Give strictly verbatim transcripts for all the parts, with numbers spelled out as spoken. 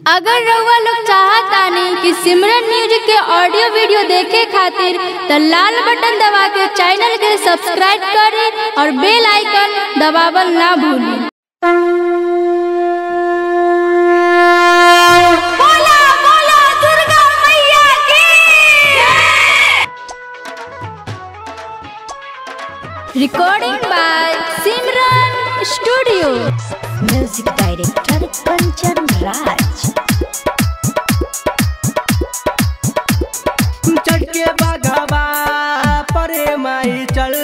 अगर रउआ लोग चाहतानी कि सिमरन म्यूजिक के ऑडियो वीडियो देखे खातिर तो लाल बटन दबा के चैनल के सब्सक्राइब करें और बेल आइकन दबावल ना भूलें। बोला बोला दुर्गा मैया की। Recording by Simran studio. Music director Kanchan Raj. चटके बगवा परे माई चल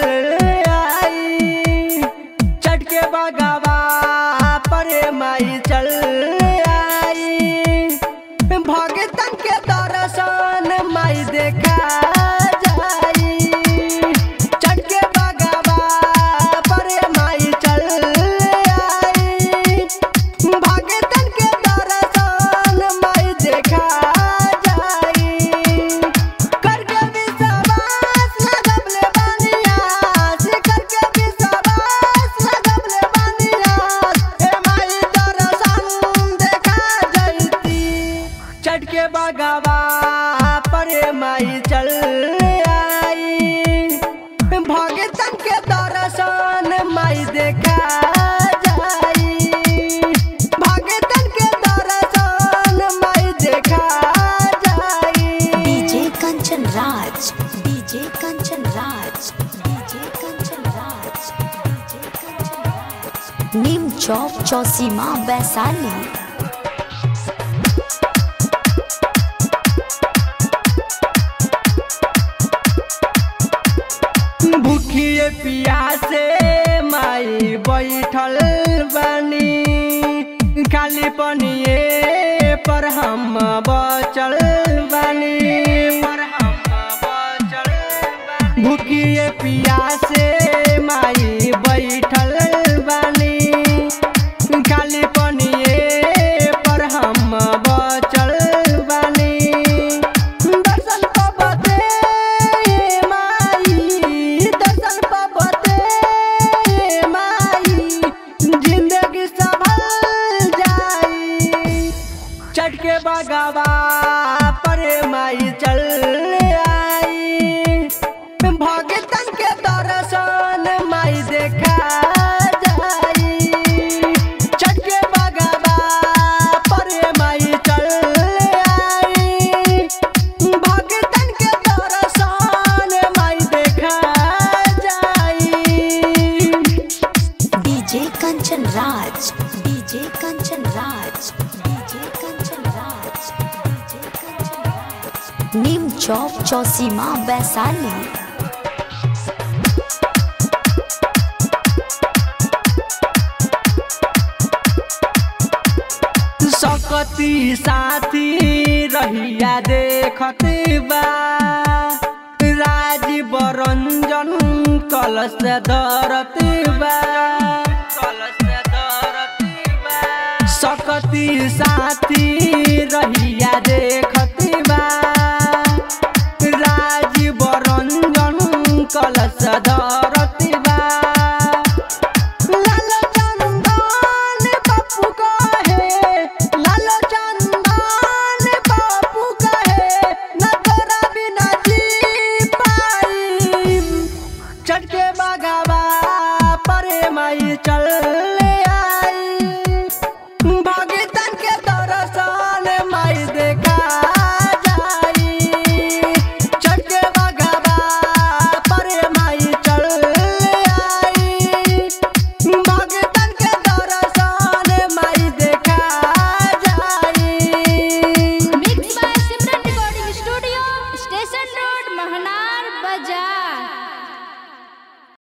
आई, चटके बगवा परे माई चल आई, भगतन के दर्शन माई देखा जाई। चटके बगवा परे माई चल आई, भगतन के दर्शन माई देखा चटके बगवा परे माई चल आई, भगतन के दर्शन माई देखा जाई। भगतन के दर्शन माई देखा जाई। DJ Kanchan Raj, DJ Kanchan Raj, DJ Kanchan Raj, DJ Kanchan Raj. Neem Chowk Chausima Vaishali. भूखिए पियासे माई बैठल बानी, खाली पनिए पर हम बचल बानी, पर हम बचल बानी। भूखिए पियासे माई बैठल बानी, खाली पनिए पर हम बचल बानी। दर्शन पाबते जिंदगी संभल जाई। चटके बगवा परे माई चल आई, भगतन के दर्शन माई देखा जाई। चटके बगवा परे माई चल आई, भगतन के दर्शन माई देखा जाई। DJ Kanchan Raj, DJ Kanchan Raj, DJ Kanchan Raj, DJ Kanchan Raj. Neem Chowk Chausima Vaishali. सकती साथी रहिया देखत बा, राजीव रंजन कलश धरत बा, कलश धरत बा। सकती साथी रहिया दे